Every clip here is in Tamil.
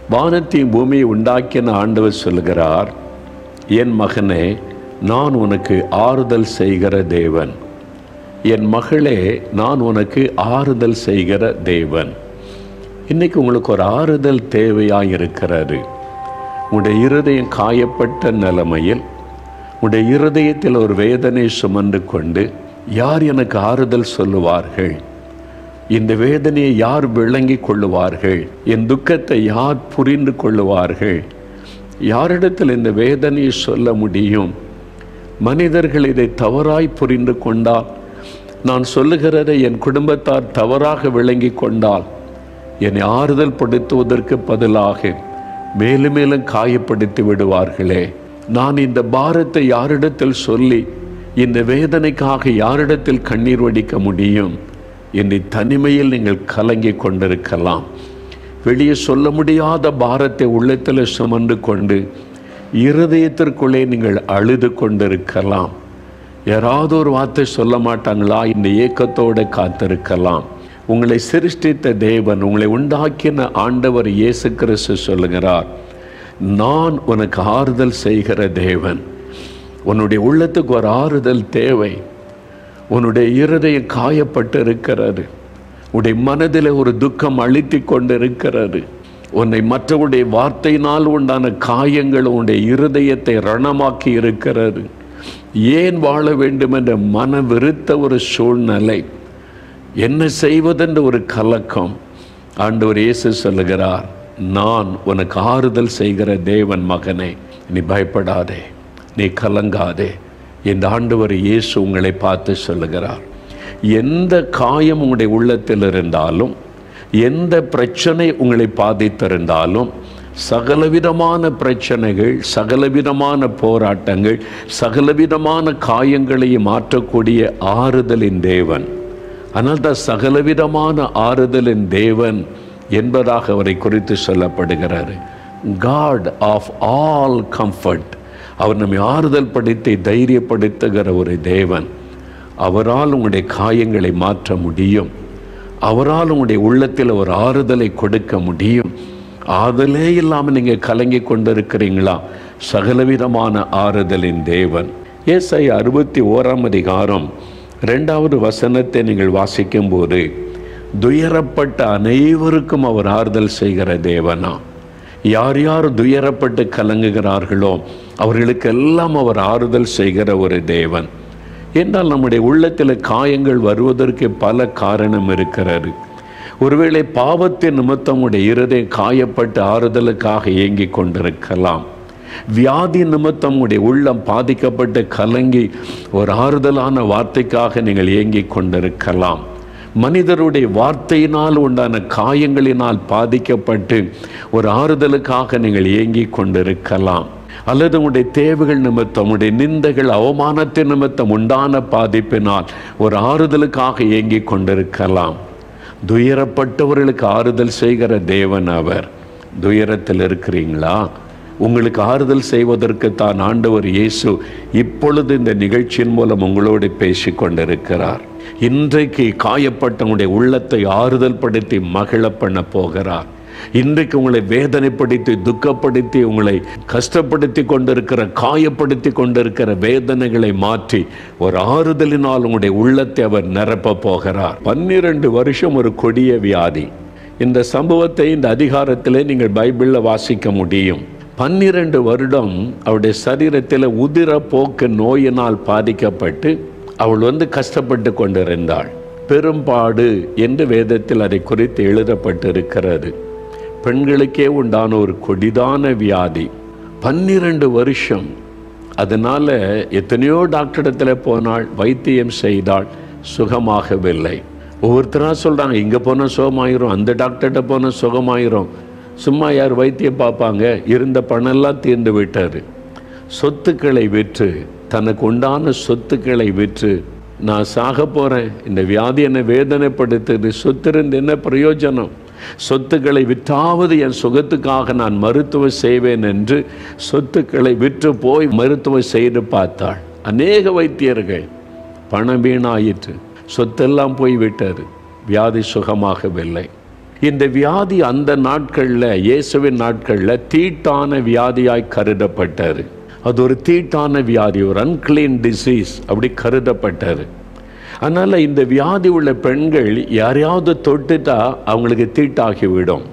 வானத்தையும் பூமியை உண்டாக்கின ஆண்டவர் சொல்கிறார், என் மகனே, நான் உனக்கு ஆறுதல் செய்கிற தேவன். என் மகளே, நான் உனக்கு ஆறுதல் செய்கிற தேவன். இன்னைக்கு உங்களுக்கு ஒரு ஆறுதல் தேவையாக இருக்கிறது. உடைய இருதயம் காயப்பட்ட நிலைமையில், உடைய இருதயத்தில் ஒரு வேதனை சுமந்து கொண்டு, யார் எனக்கு ஆறுதல் சொல்லுவார்கள்? இந்த வேதனையை யார் விளங்கி கொள்ளுவார்கள்? என் துக்கத்தை யார் புரிந்து கொள்ளுவார்கள்? யாரிடத்தில் இந்த வேதனையை சொல்ல முடியும்? மனிதர்கள் இதை தவறாய் புரிந்து கொண்டால், நான் சொல்லுகிறதை என் குடும்பத்தார் தவறாக விளங்கி கொண்டால், என்னை ஆறுதல் படுத்துவதற்கு பதிலாக மேலும் மேலும் காயப்படுத்தி விடுவார்களே. நான் இந்த பாரத்தை யாரிடத்தில் சொல்லி இந்த வேதனைக்காக யாரிடத்தில் கண்ணீர் வடிக்க முடியும்? என்னை தனிமையில் நீங்கள் கலங்கி கொண்டிருக்கலாம். வெளியே சொல்ல முடியாத பாரத்தை உள்ளத்தில் சுமந்து கொண்டு இருதயத்திற்குள்ளே நீங்கள் அழுது கொண்டிருக்கலாம். யாராவது ஒரு வார்த்தை சொல்ல மாட்டாங்களா? இந்த ஏக்கத்தோடு காத்திருக்கலாம். உங்களை சிருஷ்டித்த தேவன், உங்களை உண்டாக்கின ஆண்டவர் இயேசு கிறிஸ்து சொல்லுகிறார், நான் உனக்கு ஆறுதல் செய்கிற தேவன். உன்னுடைய உள்ளத்துக்கு ஒரு ஆறுதல் தேவை. உன்னுடைய இருதயம் காயப்பட்டு இருக்கிறது. உன்னுடைய மனதில் ஒரு துக்கம் அழுத்தி கொண்டு இருக்கிறது. உன்னை மற்றவருடைய வார்த்தையினால் உண்டான காயங்கள் உன்னுடைய இருதயத்தை ரணமாக்கி இருக்கிறது. ஏன் வாழ வேண்டும் என்ற மன வெறுத்த ஒரு சூழ்நிலை, என்ன செய்வதென்ற ஒரு கலக்கம். ஆண்டவர் இயேசு சொல்லுகிறார், நான் உனக்கு ஆறுதல் செய்கிற தேவன். மகனே, நீ பயப்படாதே, நீ கலங்காதே. இந்த ஆண்டவர் இயேசு உங்களை பார்த்து சொல்லுகிறார், எந்த காயம் உங்களுடைய உள்ளத்தில் இருந்தாலும், எந்த பிரச்சனை உங்களை பாதித்திருந்தாலும், சகலவிதமான பிரச்சனைகள், சகலவிதமான போராட்டங்கள், சகலவிதமான காயங்களையும் மாற்றக்கூடிய ஆறுதலின் தேவன். ஆனால் தான் சகலவிதமான ஆறுதலின் தேவன் என்பதாக அவரை குறித்து சொல்லப்படுகிறார். God of all comfort. அவர் நம்மை ஆறுதல் படுத்தி தைரியப்படுத்துகிற ஒரு தேவன். அவரால் உங்களுடைய காயங்களை மாற்ற முடியும். அவரால் உங்களுடைய உள்ளத்தில் ஒரு ஆறுதலை கொடுக்க முடியும். ஆறுதலே இல்லாமல் நீங்கள் கலங்கி கொண்டிருக்கிறீங்களா? சகலவிதமான ஆறுதலின் தேவன். ஏசாயா 61ஆம் அதிகாரம் 2வது வசனத்தை நீங்கள் வாசிக்கும் போது, துயரப்பட்ட அனைவருக்கும் அவர் ஆறுதல் செய்கிற தேவனா? யார் யார் துயரப்பட்டு கலங்குகிறார்களோ அவர்களுக்கெல்லாம் அவர் ஆறுதல் செய்கிற ஒரு தேவன். என்றால் நம்முடைய உள்ளத்தில் காயங்கள் வருவதற்கு பல காரணம் இருக்கிறது. ஒருவேளை பாவத்தின் நிமித்தம் உடைய இருதயம் காயப்பட்டு ஆறுதலுக்காக ஏங்கி கொண்டிருக்கலாம். வியாதி நிமித்தம் உடைய உள்ளம் பாதிக்கப்பட்டு கலங்கி ஒரு ஆறுதலான வார்த்தைக்காக நீங்கள் ஏங்கி கொண்டிருக்கலாம். மனிதருடைய வார்த்தையினால் உண்டான காயங்களினால் பாதிக்கப்பட்டு ஒரு ஆறுதலுக்காக நீங்கள் ஏங்கி கொண்டிருக்கலாம். அல்லது உங்களுடைய தேவைகள் நிமித்தம், உடைய நிந்தைகள், அவமானத்தின் நிமித்தம் உண்டான பாதிப்பினால் ஒரு ஆறுதலுக்காக ஏங்கி கொண்டிருக்கலாம். துயரப்பட்டவர்களுக்கு ஆறுதல் செய்கிற தேவன் அவர். துயரத்தில் இருக்கிறீங்களா? உங்களுக்கு ஆறுதல் செய்வதற்கு தான் ஆண்டவர் இயேசு இப்பொழுது இந்த நிகழ்ச்சியின் மூலம் உங்களோடு பேசி கொண்டிருக்கிறார். இன்றைக்கு காயப்பட்டவங்களுடைய உள்ளத்தை ஆறுதல் படுத்தி மகிழ பண்ண போகிறார். இன்றைக்கு உங்களை வேதனைப்படுத்தி, துக்கப்படுத்தி, உங்களை கஷ்டப்படுத்தி கொண்டிருக்கிற, காயப்படுத்தி கொண்டிருக்கிற வேதனைகளை மாற்றி ஒரு ஆறுதலினால் உங்களுடைய உள்ளத்தை அவர் நிரப்ப போகிறார். 12 வருஷம் ஒரு கொடிய வியாதி. இந்த சம்பவத்தை இந்த அதிகாரத்திலே நீங்கள் பைபிளில் வாசிக்க முடியும். 12 வருடம் அவருடைய சரீரத்தில் உதிர போக்கு நோயினால் பாதிக்கப்பட்டு அவள் கஷ்டப்பட்டு கொண்டிருந்தாள். பெரும்பாடு என்று வேதத்தில் அதை குறித்து எழுதப்பட்டிருக்கிறது. பெண்களுக்கே உண்டான ஒரு கொடிதான வியாதி. 12 வருஷம். அதனால எத்தனையோ டாக்டரிடத்தில் போனாள், வைத்தியம் செய்தாள், சுகமாகவில்லை. ஒவ்வொருத்தராக சொல்கிறாங்க, இங்கே போனால் சுகமாயிரும், அந்த டாக்டர்கிட்ட போனால் சுகமாயிரும். சும்மா யார் வைத்தியம் பார்ப்பாங்க? இருந்த பணம்லாம் தீர்ந்து விட்டார். சொத்துக்களை விற்று, தனக்கு உண்டான சொத்துக்களை விற்று, நான் சாக போகிறேன், இந்த வியாதி என்னை வேதனைப்படுத்துது, சொத்து இருந்து என்ன பிரயோஜனம், சொத்துக்களை விற்றாவது என் சுகத்துக்காக நான் மருத்துவம் செய்வேன் என்று சொத்துக்களை விற்று போய் மருத்துவம் செய்து பார்த்தாள். அநேக வைத்தியர்கள், பணம் வீணாயிற்று, சொத்தெல்லாம் போய் விட்டார், வியாதி சுகமாகவில்லை. இந்த வியாதி அந்த நாட்களில், இயேசுவின் நாட்களில் தீட்டான வியாதியாய் கருதப்பட்டது. அது ஒரு தீட்டான வியாதி, ஒரு அன்கிளீன் டிசீஸ் அப்படி கருதப்பட்டது. அதனால் இந்த வியாதி உள்ள பெண்கள் யாரையாவது தொட்டுட்டா அவங்களுக்கு தீட்டாகிவிடும்.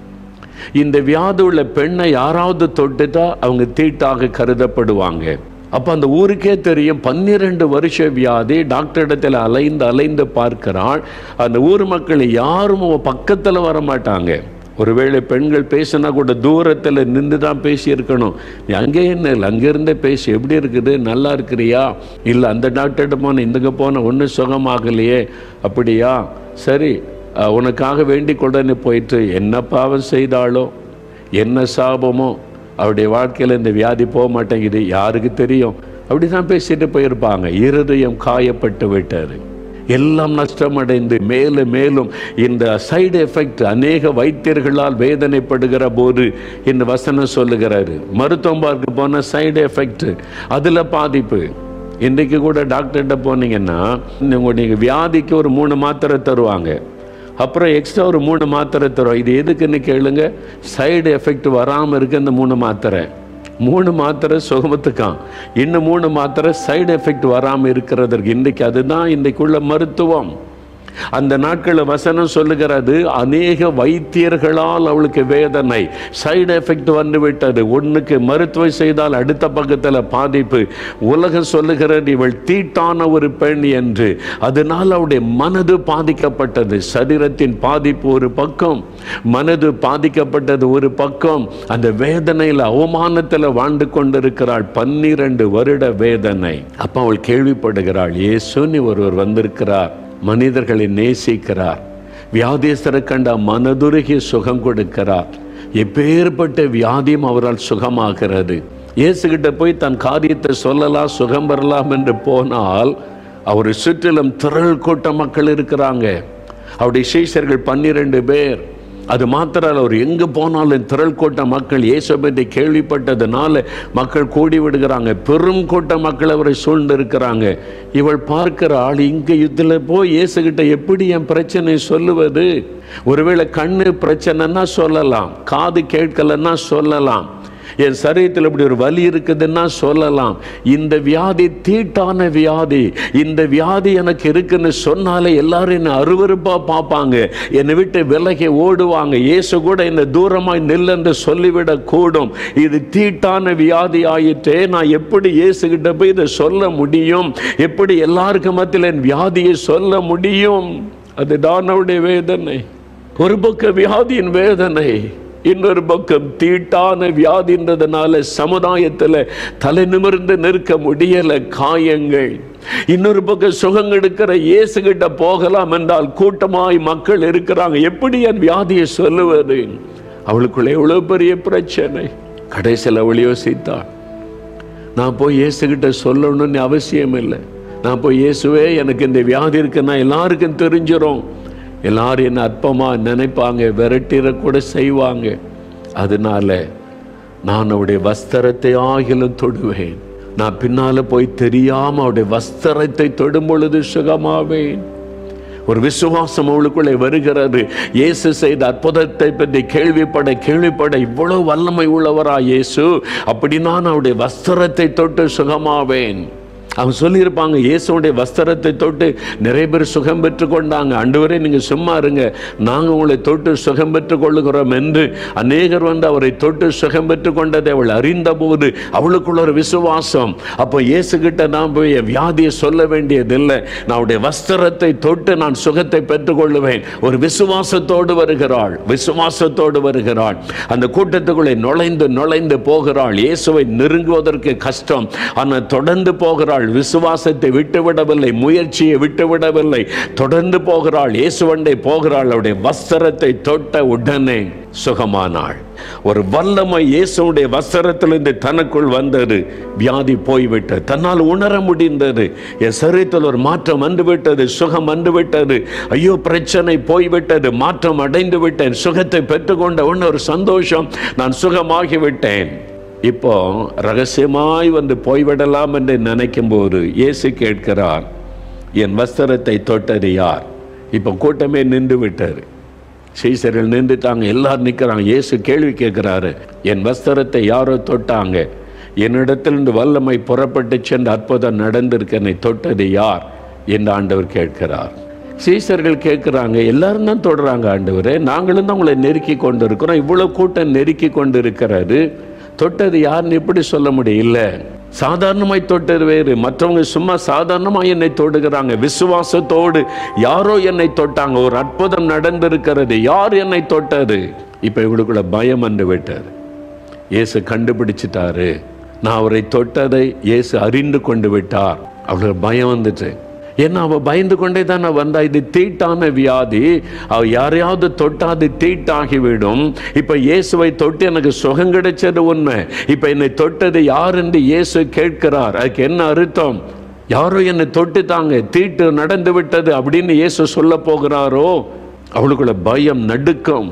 இந்த வியாதி உள்ள பெண்ணை யாராவது தொட்டுட்டா அவங்க தீட்டாக கருதப்படுவாங்க. அப்போ அந்த ஊருக்கே தெரியும், 12 வருஷ வியாதி. டாக்டர் இடத்துல அலைந்து அலைந்து பார்க்கிறாள். அந்த ஊர் மக்கள் யாரும் பக்கத்தில் வர மாட்டாங்க. ஒருவேளை பெண்கள் பேசினா கூட தூரத்தில் நின்று தான் பேசியிருக்கணும். நீ அங்கே என்ன இல்லை, அங்கேருந்தே பேசி, எப்படி இருக்குது, நல்லா இருக்கிறியா, இல்லை அந்த டாக்டர்கிட்ட போனேன், இந்தங்க போனேன், ஒன்றும் சுகமாகலையே, அப்படியா, சரி உனக்காக வேண்டி கொண்டனே போயிட்டு என்ன பாவம் செய்தாலோ என்ன சாபமோ அவருடைய வாழ்க்கையில் இந்த வியாதி போக மாட்டேங்குது, யாருக்கு தெரியும், அப்படி தான் பேசிட்டு போயிருப்பாங்க. இருதயம் காயப்பட்டு விட்டார். எல்லாம் நஷ்டமடைந்து மேலும் மேலும் இந்த சைடு எஃபெக்ட் அநேக வைத்தியர்களால் வேதனைப்படுகிற போது இந்த வசனம் சொல்லுகிறாரு, மருத்துவம் பார்க்க போன சைடு எஃபெக்ட், அதில் பாதிப்பு. இன்றைக்கு கூட டாக்டர்கிட்ட போனீங்கன்னா நீங்கள் வியாதிக்கு ஒரு 3 மாத்திரை தருவாங்க, அப்புறம் எக்ஸ்ட்ரா ஒரு 3 மாத்திரை தருவோம். இது எதுக்குன்னு கேளுங்க, சைடு எஃபெக்ட் வராமல் இருக்கு. இந்த 3 மாத்திரை 3 மாத்திரை சுகமத்துக்கான், இன்னும் 3 மாத்திரை சைடு எஃபெக்ட் வராமல் இருக்கிறதற்கு. இன்றைக்கு அதுதான் இன்றைக்குள்ள மருத்துவம். அந்த நாட்களில் வசனம் சொல்லுகிறது, அநேக வைத்தியர்களால் அவளுக்கு வேதனை, சைடு எஃபெக்ட் வந்து விட்டது. ஒன்றுக்கு மருத்துவம் செய்தால் அடுத்த பக்கத்தில் பாதிப்பு. உலகம் சொல்லுகிறது இவள் தீட்டான ஒரு பெண் என்று. அதனால் அவளுடைய மனது பாதிக்கப்பட்டது. சரீரத்தின் பாதிப்பு ஒரு பக்கம், மனது பாதிக்கப்பட்டது ஒரு பக்கம். அந்த வேதனையில் அவமானத்தில் வாழ்ந்து கொண்டிருக்கிறாள். 12 வருட வேதனை. அப்போ அவள் கேள்விப்படுகிறாள், இயேசுன்னு ஒருவர் வந்திருக்கிறார், மனிதர்களை நேசிக்கிறார், வியாதியஸ்தரை கண்ட மனதுருகி சுகம் கொடுக்கிறார், எப்பேற்பட்ட வியாதியும் அவரால் சுகமாகிறது. இயேசுகிட்ட போய் தன் காரியத்தை சொல்லலாம், சுகம் பெறலாம் என்று போனால் அவரை சுற்றிலும் திரள் கூட்ட மக்கள் இருக்கிறாங்க. அவருடைய சீஷர்கள் 12 பேர். அது மாத்திரம் அவர் எங்கே போனாலும் திரள் கூட்ட மக்கள் இயேசுவை பற்றி கேள்விப்பட்டதுனால மக்கள் கூடி விடுகிறாங்க. பெரும் கூட்ட மக்கள் அவரை சூழ்ந்து இருக்கிறாங்க. இவள் பார்க்கிற ஆள், இங்கே இதில் போய் இயேசுகிட்ட எப்படி என் பிரச்சனை சொல்லுவது? ஒருவேளை கண்ணு பிரச்சனைன்னா சொல்லலாம், காது கேட்கலன்னா சொல்லலாம், என் சரீரத்தில் இப்படி ஒரு வலி இருக்குதுன்னா சொல்லலாம். இந்த வியாதி தீட்டான வியாதி. இந்த வியாதி எனக்கு இருக்குன்னு சொன்னாலே எல்லாரும் என்னை அருவருப்பாக பார்ப்பாங்க, என்னை விட்டு விலகி ஓடுவாங்க. இயேசு கூட என்னை தூரமாய் நில்லென்று சொல்லிவிடக் கூடும். இது தீட்டான வியாதி ஆயிற்றே, நான் எப்படி இயேசுகிட்ட போய் இதை சொல்ல முடியும்? எப்படி எல்லாருக்கு மத்தியில் என் வியாதியை சொல்ல முடியும்? அதுதான் அவருடைய வேதனை. ஒரு பக்கம் வியாதியின் வேதனை, இன்னொரு பக்கம் தீட்டான வியாதின்றதுனால சமுதாயத்தில் தலை நிமிர்ந்து நிற்க முடியல, காயங்கள். இன்னொரு பக்கம் சுகம் எடுக்கிற இயேசுகிட்ட போகலாம் என்றால் கூட்டமாய் மக்கள் இருக்கிறாங்க, எப்படி என் வியாதியை சொல்லுவது? அவளுக்குள்ள எவ்வளவு பெரிய பிரச்சனை. கடைசியில் அவள் யோசித்தாள், நான் போய் இயேசுகிட்ட சொல்லணும்னு அவசியம் இல்லை. நான் போய் இயேசுவே எனக்கு இந்த வியாதி இருக்குன்னா எல்லாருக்கும் தெரிஞ்சிடும், எல்லாரும் என்ன அற்பமாக நினைப்பாங்க, விரட்டிட செய்வாங்க. அதனால நான் அவருடைய வஸ்திரத்தை ஆகிலும் தொடுவேன். நான் பின்னால போய் தெரியாம அவருடைய வஸ்திரத்தை தொடும் பொழுது சுகமாவேன். ஒரு விசுவாசம் அவளுக்குள்ளே வருகிறது. இயேசு செய்த அற்புதத்தை பற்றி கேள்விப்பட இவ்வளவு வல்லமை உள்ளவரா இயேசு, அப்படி நான் அவருடைய வஸ்திரத்தை தொட்டு சுகமாவேன். அவங்க சொல்லியிருப்பாங்க, இயேசுடைய வஸ்திரத்தை தொட்டு நிறைய பேர் சுகம் பெற்று கொண்டாங்க. ஆண்டவரே நீங்கள் சும்மா இருங்க, நாங்கள் உங்களை தொட்டு சுகம் பெற்று கொள்ளுகிறோம் என்று அநேகர் வந்து அவரை தொட்டு சுகம் பெற்று கொண்டதை அவள் அறிந்த போது அவளுக்குள்ள ஒரு விசுவாசம். அப்போ இயேசுகிட்ட நான் போய் வியாதியை சொல்ல வேண்டியதில்லை, நான் அவருடைய வஸ்திரத்தை தொட்டு நான் சுகத்தை பெற்றுக்கொள்ளுவேன். ஒரு விசுவாசத்தோடு வருகிறாள், விசுவாசத்தோடு வருகிறாள். அந்த கூட்டத்துக்குள்ளே நுழைந்து போகிறாள். இயேசுவை நெருங்குவதற்கு கஷ்டம், ஆனால் தொடர்ந்து போகிறாள். விசுவாசத்தை விட்டுவிடவில்லை, முயற்சியை விட்டுவிடவில்லை, தொடர்ந்து போகிறாள். இயேசுவண்டை போகிறாள். அவருடைய வஸ்திரத்தை தொட்ட உடனே சுகமானாள். ஒரு வல்லமை இயேசுடைய வஸ்திரத்திலிருந்து தனக்குள் வந்தது. வியாதி போய்விட்டது, தன்னால் உணர முடிந்தது. என் சரீரத்தில் ஒரு மாற்றம் வந்துவிட்டது, சுகம் வந்துவிட்டது. ஐயோ பிரச்சனை போய்விட்டது, மாற்றம் அடைந்து விட்டேன், சுகத்தை பெற்றுக்கொண்ட உடனே ஒரு சந்தோஷம், நான் சுகமாகிவிட்டேன். இப்போ ரகசியமாய் வந்து போய்விடலாம் என்று நினைக்கும் போது இயேசு கேட்கிறார், என் வஸ்திரத்தை தொட்டது யார்? இப்போ கூட்டமே நின்று விட்டார். சீசர்கள் நின்றுட்டாங்க, எல்லாரும் நிற்கிறாங்க. இயேசு கேள்வி கேட்கிறாரு, என் வஸ்திரத்தை யாரோ தொட்டாங்க, என்னிடத்திலிருந்து வல்லமை புறப்பட்டு சென்று அற்புதம் நடந்திருக்கு, என்னை தொட்டது யார் என்று ஆண்டவர் கேட்கிறார். சீசர்கள் கேட்குறாங்க, எல்லாரும் தான் தொடுறாங்க ஆண்டவரே, நாங்களும் தான் உங்களை நெருக்கி கொண்டு இருக்கிறோம், இவ்வளோ கூட்டம் நெருக்கி கொண்டு இருக்கிறாரு, தொட்டது யாருன்னு எப்படி சொல்ல முடியல? சாதாரணமாய் தொட்டது வேறு, மற்றவங்க சும்மா சாதாரணமாக என்னை தொடுகிறாங்க, விசுவாசத்தோடு யாரோ என்னை தொட்டாங்க, ஒரு அற்புதம் நடந்திருக்கிறது, யார் என்னை தொட்டது? இப்போ இவளுக்குள்ள பயம் வந்து விட்டார். இயேசு கண்டுபிடிச்சிட்டாரு, நான் அவரை தொட்டதை இயேசு அறிந்து கொண்டு விட்டார். அவளுக்கு பயம் வந்துட்டு, ஏன்னா அவள் பயந்து கொண்டே தான் வந்தா, இது தீட்டான வியாதி, அவள் யாரையாவது தொட்டாது தீட்டாகிவிடும். இப்போ இயேசுவை தொட்டு எனக்கு சுகம் கிடைச்சது உண்மை, இப்போ என்னை தொட்டது யார் என்று இயேசு கேட்கிறார். அதுக்கு என்ன அர்த்தம்? யாரோ என்னை தொட்டுட்டாங்க, தீட்டு நடந்து விட்டது அப்படின்னு இயேசு சொல்ல போகிறாரோ? அவளுக்குள்ள பயம், நடுக்கம்,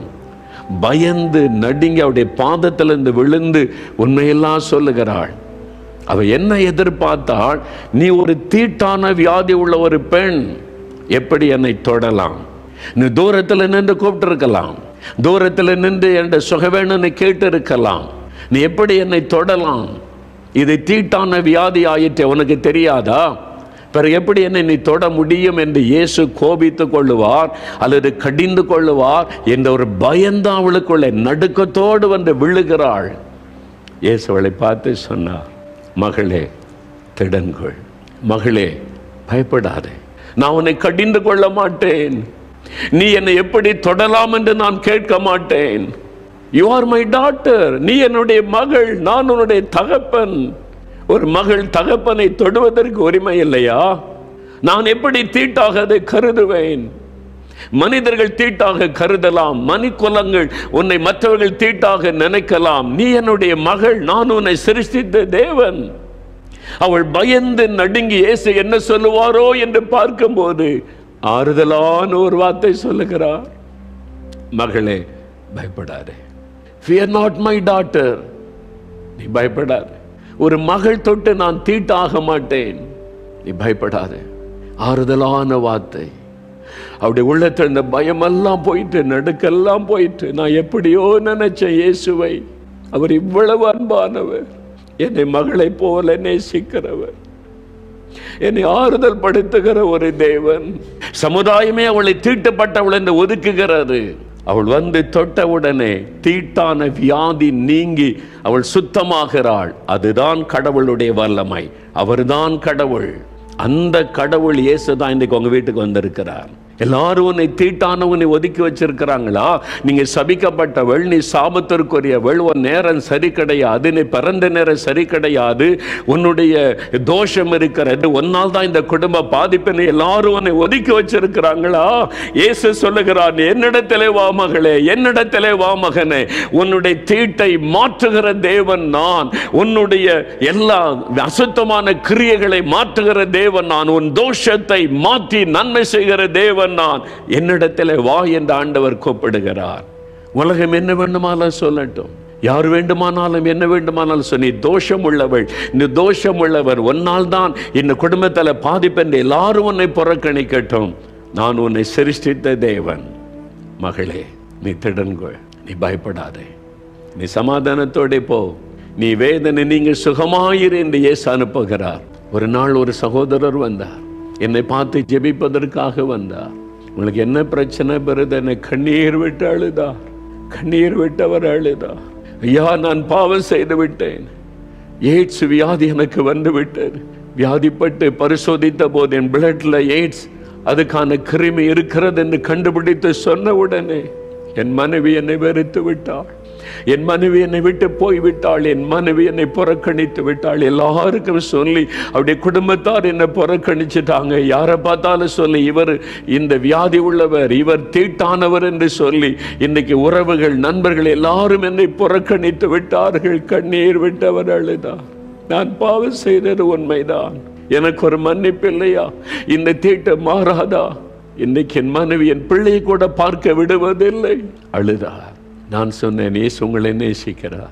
பயந்து நடுங்கி அவருடைய பாதத்திலிருந்து விழுந்து உண்மையெல்லாம் சொல்லுகிறாள். அவ என்ன எதிர்பார்த்தாள்? நீ ஒரு தீட்டான வியாதி உள்ள ஒரு பெண், எப்படி என்னை தொடலாம்? நீ தூரத்தில் நின்று கூப்பிட்டு இருக்கலாம், தூரத்தில் நின்று என்ற சுக வேணும்னு கேட்டு இருக்கலாம், நீ எப்படி என்னை தொடலாம்? இது தீட்டான வியாதி ஆயிற்று, உனக்கு தெரியாதா? பிறகு எப்படி என்னை நீ தொட முடியும் என்று இயேசு கோபித்து கொள்ளுவார் அல்லது கடிந்து கொள்ளுவார் என்ற ஒரு பயந்தான் அவளுக்குள்ள நடுக்கத்தோடு வந்து விழுகிறாள். இயேசு அவளை பார்த்து சொன்னார், மகளே திடன்கொள், மகளே பயப்படாதே, நான் உன்னை கடிந்து கொள்ள மாட்டேன், நீ என்னை எப்படி தொடலாம் என்று நான் கேட்க மாட்டேன். யூ ஆர் மை டாட்டர், நீ என்னுடைய மகள், நான் உன்னுடைய தகப்பன். ஒரு மகள் தகப்பனை தொடுவதற்கு உரிமை இல்லையா? நான் எப்படி தீட்டாக அதை கருதுவேன்? மனிதர்கள் தீட்டாக கருதலாம், மனிதகுலங்கள் உன்னை மற்றவர்கள் தீட்டாக நினைக்கலாம், நீ என்னுடைய மகள், நான் உன்னை சிருஷ்டித்த தேவன். அவள் பயந்து நடுங்கி இயேசு என்ன சொல்லுவாரோ என்று பார்க்கும்போது ஆறுதலான ஒரு வார்த்தை சொல்லுகிறார், மகளே பயப்படாதே, fear not my daughter, நீ பயப்படாதே, ஒரு மகள் தொட்டு நான் தீட்டாக மாட்டேன், நீ பயப்படாதே. ஆறுதலான வார்த்தை. அவருடைய உள்ளத்தில் இந்த பயமெல்லாம் போயிட்டு, நடுக்கெல்லாம் போயிட்டு, நான் எப்படியோ நினைச்சேன் இயேசுவை, அவர் இவ்வளவு அன்பானவர், என்னை மகளை போல நேசிக்கிறவர், என்னை ஆறுதல் படுத்துகிற ஒரு தேவன். சமுதாயமே அவளை தீட்டுப்பட்டவள் என்று ஒதுக்குகிறது. அவள் வந்து தொட்டவுடனே தீட்டான வியாதி நீங்கி அவள் சுத்தமாகிறாள். அதுதான் கடவுளுடைய வல்லமை. அவர்தான் கடவுள். அந்த கடவுள் இயேசு தான் இன்றைக்கு உங்க வீட்டுக்கு வந்திருக்கிறார். எல்லாரும் உன்னை தீட்டானவனை ஒதுக்கி வச்சிருக்கிறாங்களா? நீங்க சபிக்கப்பட்டவள், நீ சாபத்திற்குரியவள், உன் நேரம் சரி கிடையாது, நீ பிறந்த நேரம் சரி கிடையாது, உன்னுடைய தோஷம் இருக்கிறது, ஒன்னால் தான் இந்த குடும்ப பாதிப்பினை எல்லாரும் உன்னை ஒதுக்கி வச்சிருக்கிறாங்களா? இயேசு சொல்லுகிறார், என்னிடத்திலே வா மகளே, என்னிடத்திலே வா மகனே, உன்னுடைய தீட்டை மாற்றுகிற தேவன் நான், உன்னுடைய எல்லா அசுத்தமான கிரியைகளை மாற்றுகிற தேவன் நான், உன் தோஷத்தை மாற்றி நன்மை செய்கிற தேவன் நான், என்னிடத்தில் வா என்று ஆண்டவர் கூப்பிடுகிறார். உலகம் என்ன வேண்டுமானாலும் சொல்லட்டும், யார் வேண்டுமானாலும் என்ன வேண்டுமானாலும் சொல்லி, தோஷம் உள்ளவள், இந்த தோஷம் உள்ளவர், ஒன்னால் தான் இந்த குடும்பத்தில் பாதிப்பென்று எல்லாரும் உன்னை புறக்கணிக்கட்டும், நான் உன்னை சிருஷ்டித்த தேவன். மகளே நீ திடன்கொள், நீ பயப்படாதே, நீ சமாதானத்தோட போ, நீ வேதனை நீங்க சுகமாயிரு என்று இயேசு அனுப்புகிறார். ஒரு நாள் ஒரு சகோதரர் வந்தார், என்னை பார்த்து ஜெபிப்பதற்காக வந்தார். உங்களுக்கு என்ன பிரச்சனை பெறுது? என்னை கண்ணீர் விட்டு அழுதார், கண்ணீர் விட்டவர் அழுதார். ஐயா, நான் பாவம் செய்து விட்டேன், எய்ட்ஸ் வியாதி எனக்கு வந்து விட்டது, வியாதிப்பட்டு பரிசோதித்த போது என் பிளட்ல எய்ட்ஸ் அதுக்கான கிருமி இருக்கிறது என்று கண்டுபிடித்து சொன்ன உடனே என் மனைவி என்னை வெறுத்து விட்டாள், என் மனைவி என்னை விட்டு போய்விட்டாள், என் மனைவி என்னை புறக்கணித்து விட்டாள். எல்லாருக்கும் சொல்லி அவருடைய குடும்பத்தார் என்னை புறக்கணிச்சுட்டாங்க. யாரை பார்த்தாலும் சொல்லி இவர் இந்த வியாதி உள்ளவர், இவர் தீட்டானவர் என்று சொல்லி இன்னைக்கு உறவுகள், நண்பர்கள் எல்லாரும் என்னை புறக்கணித்து விட்டார்கள். கண்ணீர் விட்டவர் அழுதார். நான் பாவம் செய்தது உண்மைதான், எனக்கு ஒரு மன்னிப்பு இல்லையா? இந்த தீட்டு மாறாதா? இன்னைக்கு என் மனைவி என் பிள்ளையை கூட பார்க்க விடுவதில்லை. அழுதார். நான் சொன்னேன், இயேசு உங்களை நேசிக்கிறார்,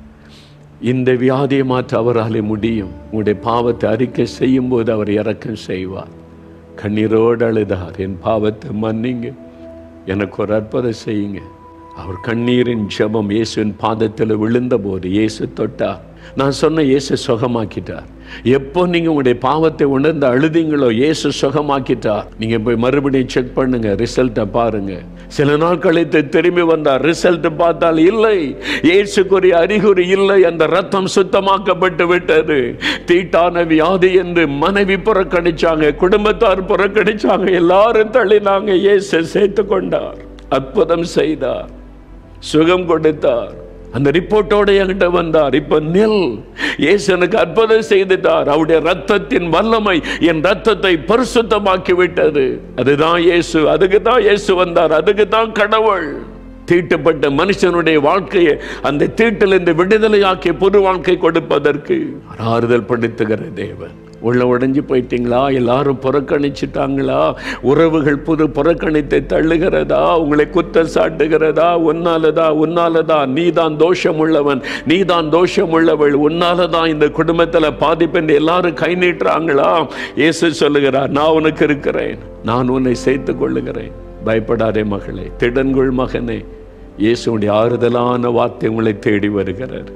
இந்த வியாதியை மாற்ற அவராலே முடியும். உங்களுடைய பாவத்தை அறிக்கை செய்யும் போது அவர் இரக்கம் செய்வார். கண்ணீரோடு அழுதார், என் பாவத்தை மன்னிங்க, எனக்கு ஒரு அற்புதம் செய்யுங்க. அவர் கண்ணீரின் ஜெபம் இயேசுவின் பாதத்தில் விழுந்த போது இயேசு தொட்டார். நான் சொன்ன இயேசு சுகமாக்கிட்டார். எப்போ நீங்க உங்களுடைய பாவத்தை உணர்ந்து அழுதிங்களோ இயேசு சுகமாக்கிட்டார். நீங்க போய் மறுபடியும் செக் பண்ணுங்க, ரிசல்ட்டை பாருங்க. சில நாள் கழித்து திரும்பி வந்தார். ரிசல்ட் பார்த்தால் இல்லை, இயேசுக்குரிய அறிகுறி இல்லை. அந்த ரத்தம் சுத்தமாக்கப்பட்டு விட்டது. தீட்டான வியாதி என்று மனைவி புறக்கணிச்சாங்க, குடும்பத்தார் புறக்கணிச்சாங்க, எல்லாரும் தள்ளினாங்க. இயேசு சேர்த்து கொண்டார், அற்புதம் செய்தார், சுகம் கொடுத்தார். அந்த ரிப்போர்ட்டோட என்கிட்ட வந்தார். இப்ப நெல் இயேசு எனக்கு அற்புதம் செய்துட்டார். அவருடைய ரத்தத்தின் வல்லமை என் ரத்தத்தை பரிசுத்தமாக்கி விட்டது. அதுதான் இயேசு, அதுக்கு தான் இயேசு வந்தார், அதுக்கு தான் கடவுள். தீட்டுப்பட்ட மனுஷனுடைய வாழ்க்கையை அந்த தீட்டிலிருந்து விடுதலையாக்கி புது வாழ்க்கை கொடுப்பதற்கு ஆறுதல் படுத்துகிற தேவன். உள்ள உடைஞ்சு போயிட்டீங்களா? எல்லாரும் புறக்கணிச்சுட்டாங்களா? உறவுகள் புது புறக்கணித்தை தள்ளுகிறதா? உங்களை குற்றம் சாட்டுகிறதா? உன்னாலதா நீதான் தோஷம் உள்ளவன், நீதான் தோஷம் உள்ளவள், உன்னாலதான் இந்த குடும்பத்தில் பாதிப்பு எல்லாரும் கை நீட்டுறாங்களா? இயேசு சொல்லுகிறார், நான் உனக்கு இருக்கிறேன், நான் உன்னை சேர்த்துக் கொள்ளுகிறேன். பயப்படாதே மகளே, திடன்கொள் மகனே. இயேசுடைய ஆறுதலான வார்த்தை உங்களை தேடி வருகிறார்.